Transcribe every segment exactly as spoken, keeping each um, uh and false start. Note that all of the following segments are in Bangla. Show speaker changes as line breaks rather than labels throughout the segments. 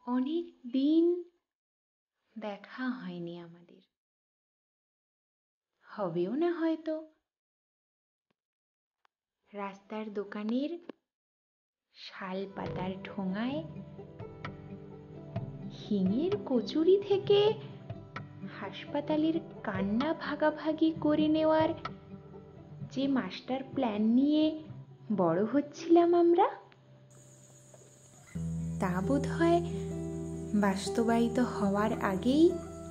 অনেক দিন দেখা হয়নি আমাদের, হবেও না হয়তো। রাস্তার দোকানের শাল পাতার ঠোঙায় হিঙের কচুরি থেকে হাসপাতালের কান্না ভাগাভাগি করে নেওয়ার যে মাস্টার প্ল্যান নিয়ে বড় হচ্ছিলাম আমরা, তা বোধহয় বাস্তবায়িত হওয়ার আগেই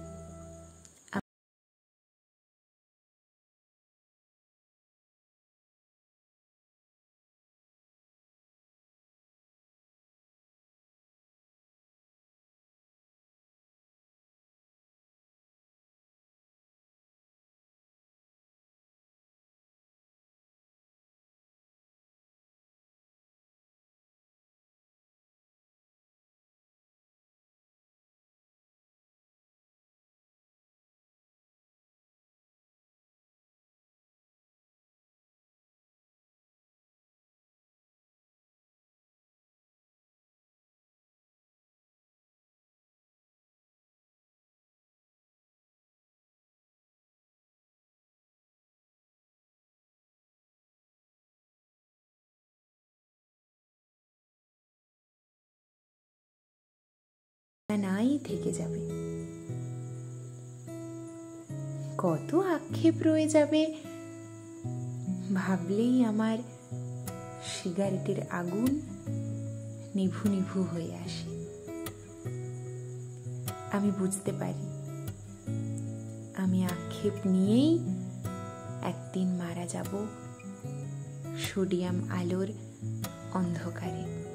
নাই থেকে যাবে। কত আক্ষেপ রয়ে যাবে ভাবলেই আমার সিগারেটের আগুন নিভু নিভু হয়ে আসে। আমি বুঝতে পারি আমি আক্ষেপ নিয়েই একদিন মারা যাব সোডিয়াম আলোর অন্ধকারে।